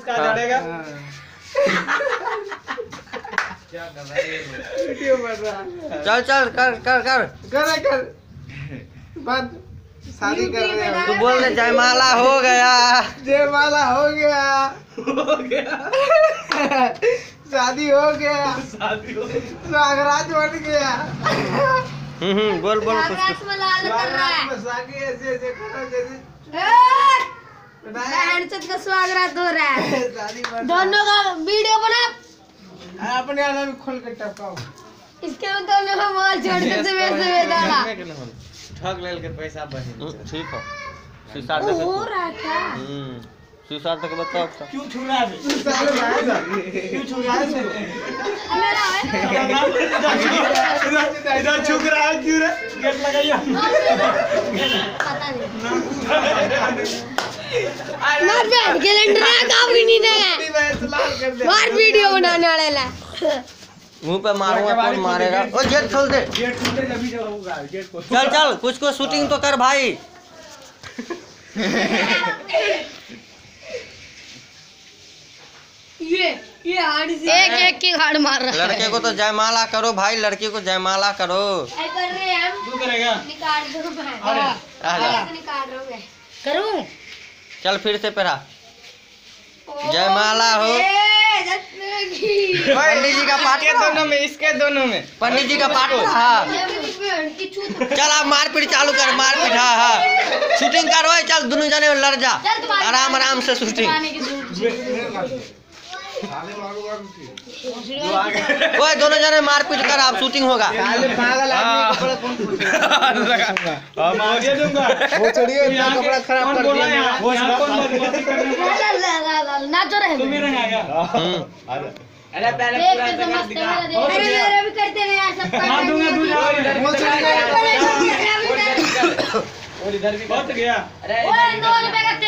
उसका चढ़ेगा। क्या कर रहा है वीडियो बन रहा। चल चल कर कर कर कर बंद। शादी कर रहे हैं तू बोल दे जयमाला हो गया। जयमाला हो गया शादी हो गया नागराज बन गया। बोल बोल कुछ कुछ। का स्वागत हो रहा है। दोनों का वीडियो बना अपने आना भी खोल के टपकाओ। इसके में दोनों का मोबाइल छोड़ के सवेरे डाला। ठग ले के पैसा बही। ठीक हो शीशा वो हो रहा है क्या? शीशा तक बताओ। क्यों छू रहा है? क्यों छू रहा है? मेरा है इधर छुक रहा है क्यों रे? गेट लगाइए। पता नहीं मार बैठ कैलेंडर है काफी नहीं है मार वीडियो बनाने वाले ला मुंह पे मारूंगा कौन मारेगा। ओ गेट खोल दे। गेट खोल दे जब होगा गेट खोल। चल चल कुछ को शूटिंग तो कर भाई। ये हार्ड से एक एक की हार्ड मार रहा है। लड़के को तो जयमाला करो भाई। लड़की को जयमाला करो। ऐ कर रहे हैं हम। तू करेगा? निकाल दो मैं। निकाल रहा हूं मैं। करूं? चल फिर से पहरा। जयमाला हो। पंडित जी का पाठ के दोनों में इसके दोनों में पंडित जी का पाठ हाँ। चल आप मारपीट चालू कर। मारपीट हाँ हाँ शूटिंग करो। चल दोनों जने लड़ जा आराम आराम से शूटिंग। ओए दोनों जने मारपीट कर आप शूटिंग होगा। पागल आदमी कपड़ा कौन पूछेगा? दूंगा वो छोड़िए इतना कपड़ा खराब कर दिया। वो कौन बदमाशी करने वाला? ना जो रहे तुम ही रंग आएगा। अरे पहले पूरा जगह दिखा। अरे मेरे भी करते हैं यार सब मार दूंगा तू जाओ इधर। और इधर भी बहुत गया। अरे ओए 2 रुपए का